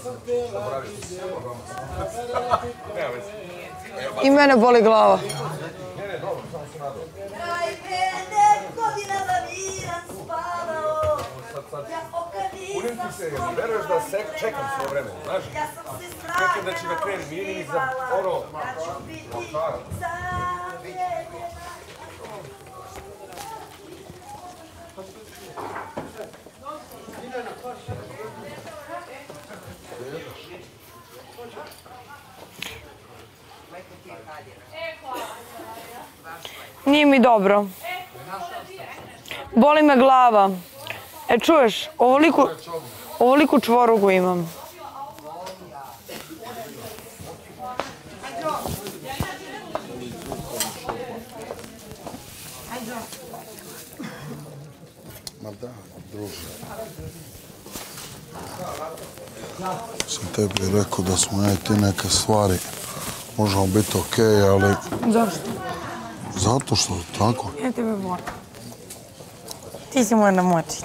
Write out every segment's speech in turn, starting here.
I mene boli glava. Kunim ti se, veruješ da čekam svoje vreme, znaš? Čekam da će da kreni, nije ni za ono... Nije mi dobro. Boli me glava. E, čuješ, ovoliku čvorugu imam. Ma da, druže. Sam tebi rekao da smo ja i ti neke stvari možemo biti okej, ali... Zašto? Zato što, tako? Ja tebe volim. Ti si moj namočić.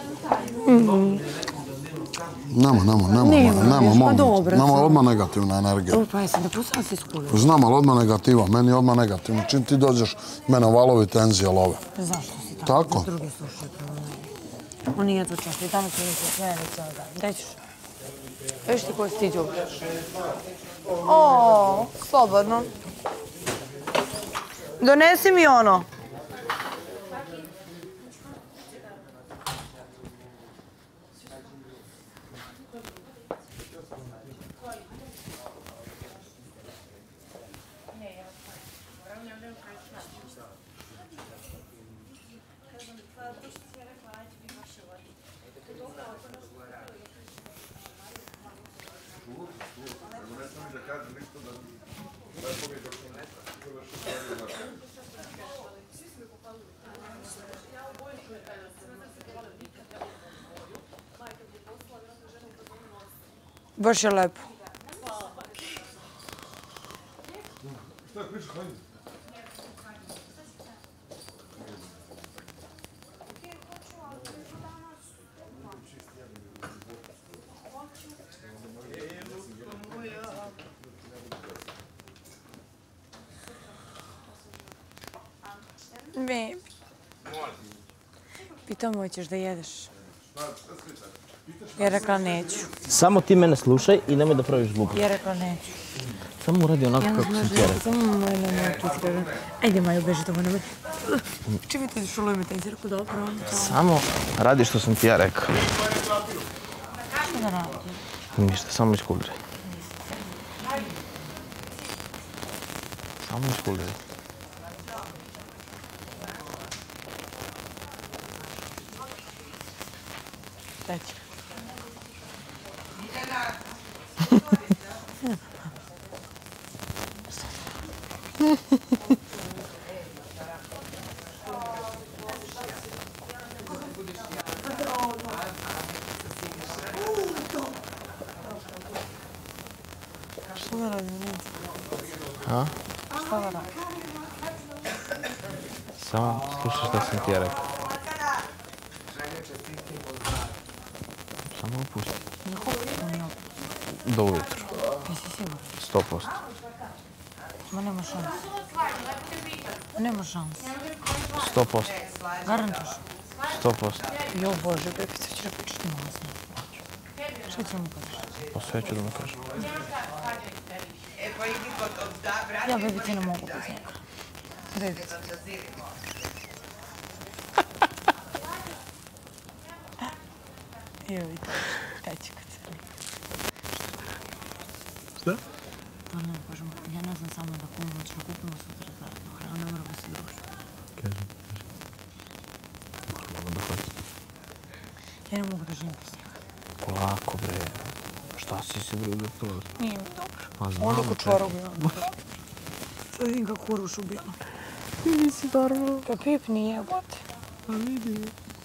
Nama odmah negativna energija. Pa jesam da pustila si skulio. Znam, ali odmah negativa, meni je odmah negativno. Čim ti dođeš, mene valovi tenzije love. Zašto si tako? Tako? Drugi slušaju prvo mene. Oni jedu často i tamo su mi se smijeli cijel dan. Gdje ćeš? Viš ti koji si ti džup? O, slobodno. Donesi mi ono. Baš je lepo. Baby. Pitam hoćeš da jedeš. Ja rekla neću. Samo ti mene slušaj i nemoj da praviš glupost. Ja rekla neću. Samo uradi onako kako sam ti rekao. Samo moj namočić. Ajde, Maju, beži to moj. Čim ti šuluj me taj cirku, dobro. Samo radi što sam ti ja rekao. Što da radi? Ništa, samo iskuliraj. Samo iskuliraj. Daj ću. Što da radim? A? Što da radim? Samo slušaj što sam ti ja rekao. Samo opusti. Do ujutru. Jesi siguran? 100%. Ma nema šanse. Nema šanse. 100%. Garantuš? 100%. Jo, Bože, Bekica će pričati masno. Šta će mu kažeš? Pa sve ću da mu kažem. Ja, Bekica, ne mogu bez njega. Bekica. Evo vidite, taj će kad se radi. Šta? Pa ne, kažem, ja ne znam samo da pomoćno kupimo sutra zaradnu hranu, ne moramo se družiti. Kažem. Moramo da hoći. Ja ne mogu da živim bez njega. Polako, bre. Šta si se, bre, uvijek to? Nije mi dobro. Pa znam. Ovdje kod čvorog imam. Sad vidim kako Uruš ubila. Ti nisi normalno. Pa Pip nije jebote. Pa vidi.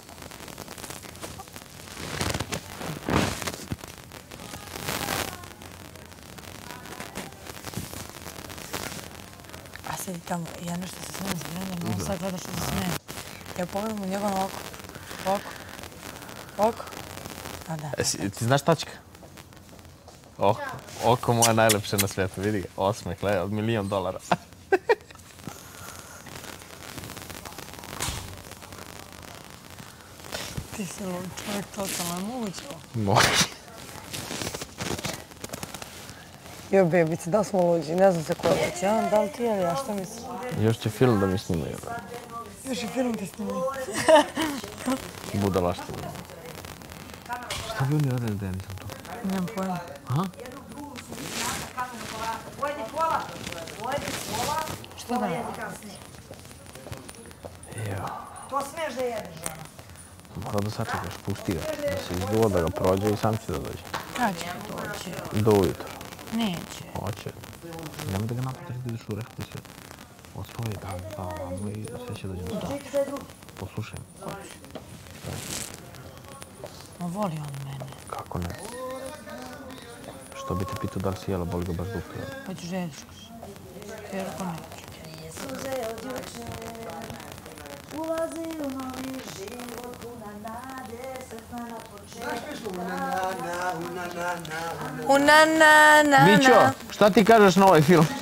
A sedi tamo, ja nešto se smijem zbrenim, on sad gleda što se smijem. Ja pogledam u njega na oko. Oko. A da. Ti znaš tačka? Oko moje najlepše na svijetu, vidi ga. Osmeh, gledaj, od $1.000.000. Ti si lud čovjek, totalno je moguće. Može. Jo, bebice, da smo luđi, ne znam se ko je luđi, ja? Da li ti ili ja, šta misliš? Još će film da mi snimaju. Još i film ti snimaju. Budalaština. Šta bi oni radili da ja nisam to? Nemam pojma. Aha. Što da? To smiješ da jedeš, žena. Mora da sačekaš, pusti ga. Da se izduva, da ga prođe i sam će da dođe. Kad će doći? Do ujutro. Neće. Hoće. Nemoj da ga napadaš da ideš u rehabilitaciju. Ospavaj tamo i sve će dođe na to. Poslušaj. Ma voli on mene. Kako ne? Što bi te pitao da li si jela, boli ga baš dupe. Pa ću želješkaš. Jer ako neću. Ulazi u novi život, puna nade, sretna na početku. Na. Mićo, šta ti kažeš na ovaj film?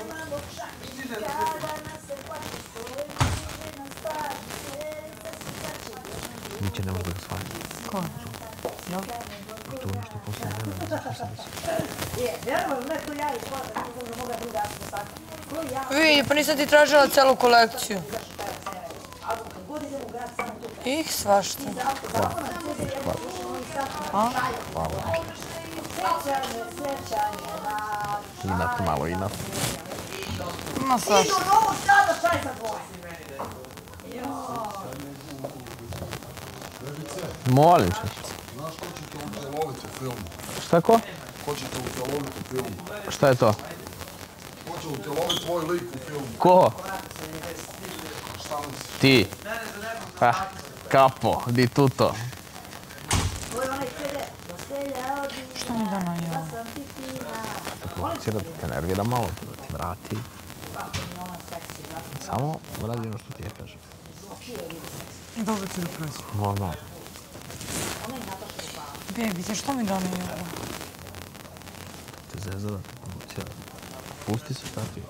Miće ne može da ga shvati. Ko? Jel? To je nešto posljedno vremena, ne znam šta sam mislio. Vjerujem, neko ja iz kvoda, ne znam da moga druga aspostavka. Vidi, pa nisam ti tražila celu kolekciju. Ih, svašta. A? Inat, malo inat. Ma svašta. Ovo sada čaj za dvoje. Molim će. Znaš ko će te uteloviti u filmu? Šta ko? Ko će te uteloviti u filmu? Šta je to? Ko će uteloviti tvoj lik u filmu? Ko? Šta misliš? Ti. Ha, kapo, di tuto. Što mi dano je ovo? Provocira da te nervira malo, da ti vrati. Samo radi ono što ti ja kažem. Dobro ću da prođem. Normalno. Bebice, što mi dano je ovo? Te zezda da te provocira. Pusti se šta ti.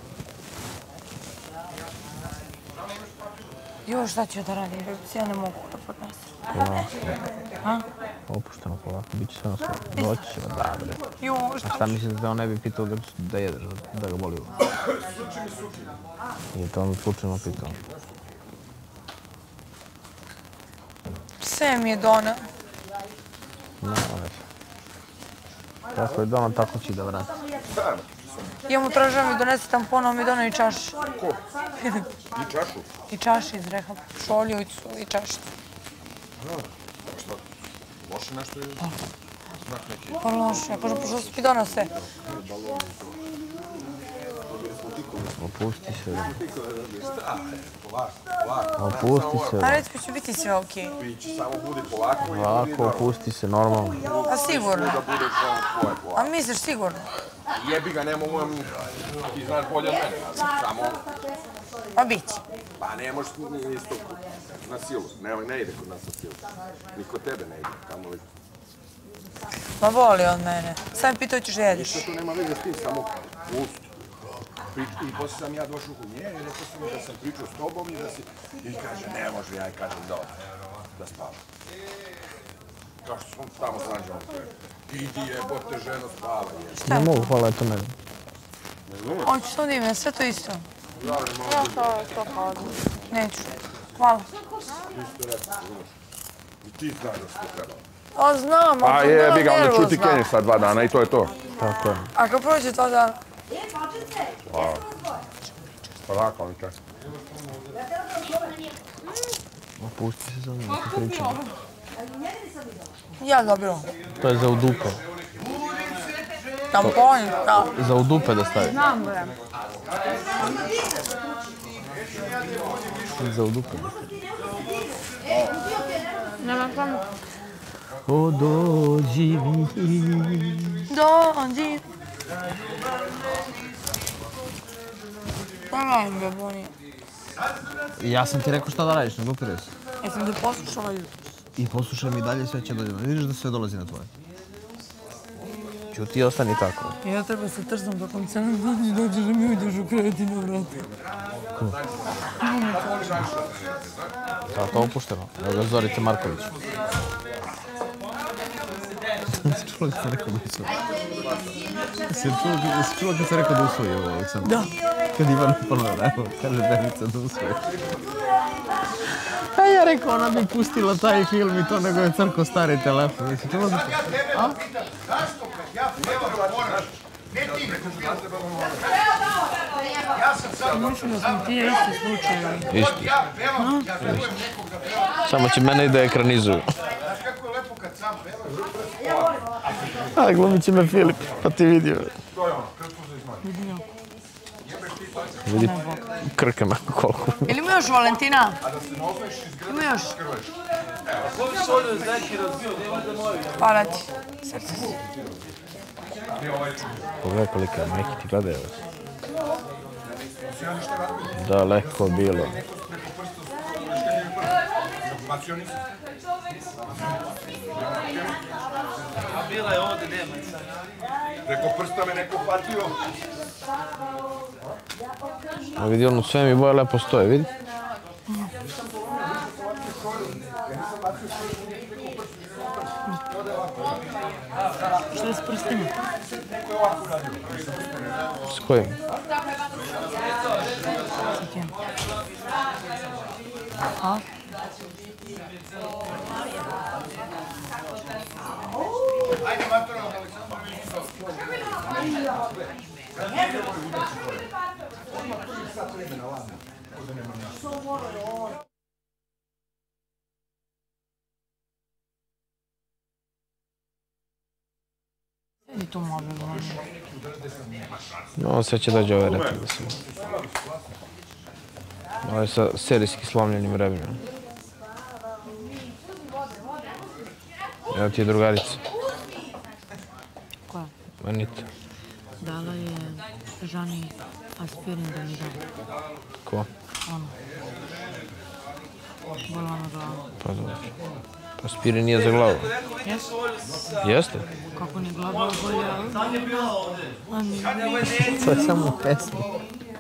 Jo, šta ću da radim, bebice, ja ne mogu da podnesem. A? Opušteno polako, bit će sve na svoje. Doći će da, bre. Jo, A šta? šta misliš da on ne bi pitao da jedeš, da ga boli uvo? I to on slučajno pitao. Sve mi je donao. Ne, kako je dono, tako će i da vrati. Ja mu tražila mi donese tampon, on mi donao i čaš. Ko? I čašu? I čaš iz rehab, šoljicu i čašicu. Šta? Loše nešto je? Znak neki? Pa loše, pošto si mi donao sve. Opusti se. Polako. Opusti se. A recimo će biti sve okej. Pići, samo budi polako i Ovako, opusti se, normalno. A sigurno. da budeš ono tvoje polako. A misliš sigurno? Jebi ga, ne mogu vam, ti znaš bolje od mene, samo, Pa bit će. pa ne možeš ni isto na silu, ne ide kod nas na silu, ni kod tebe ne ide, kamo li. Ma voli on mene. Sam pitao ćeš da jediš. Ništa tu nema veze s tim, samo pusti. I poslije sam ja došao kod nje i rekao sam da sam pričao s tobom i da si... I kaže, ne može, ja i kažem da spavam. Kao što smo tamo sranđali. Idi jebote, ženo, spavaj. Šta Ne je mogu, to? hvala, eto mene. Hoćeš to da ime, sve to isto. Ja To hvala. Neću. Hvala. isto rekao, razumiješ. I ti znaš da si to trebao. A znam, A ali jebi ga, onda nervozna. čuti Kenji sad 2 dana i to je to. Tako je. A kad prođe to da... Pa tako, on čas. Opusti se za mene, što pričam. Ja dobro. To je za u dupe. Tampon, da. Za u dupe da stavi. Znam, bre. Za u dupe. Nema samo. O, dođi mi. Dođi. Pa ne, beboni. Ja sam ti rekao šta da radiš, ne dopiraj se. Jesam da poslušala jutro. I poslušaj mi dalje, sve će dođe. Vidiš da sve dolazi na tvoje. Ćuti i ostani tako. Ja treba se trzam dok mi se ne dođeš da mi uđeš u krevet i na vrata. Ko? To opušteno. Evo ga Zorica Marković. Si čula kad sam rekao da usvoji? Si čula kad sam rekao da usvoji ovo, Aleksandar? Da. Kad Ivan ponovno, evo, kaže Danica da usvoji. A ja rekao, ona bi pustila taj film i to, nego je crko stari telefon. Jesi čula za to? A? Mislim da smo ti isti slučajevi. Isti. Samo će mene i da ekranizuju. A glumit će me Filip, pa ti vidio. Vidi krkama koliko. Ili ima još Valentina? Ima još? Hvala ti. Srce si. Pogledaj koliko je, majke ti gledaju. Daleko bilo. Bila je ovdje, nema. Preko prsta me neko patio. A vidi ono sve mi boje lepo stoje, vidi? Što je s prstima? S kojim? A? Ajde, Matoro, Sedi tu mobil, No, sve će dođe ove repe da se... Ovo je sa serijski slomljenim rebima. Evo ti je drugarica. Koja? Anita. Dala je Žani aspirin da mi da. Ko? Ono. Bola na glavu. Pa dobro. Aspirin nije za glavu. Jesu? Jeste? Kako ni glava bolja? To je samo pesma.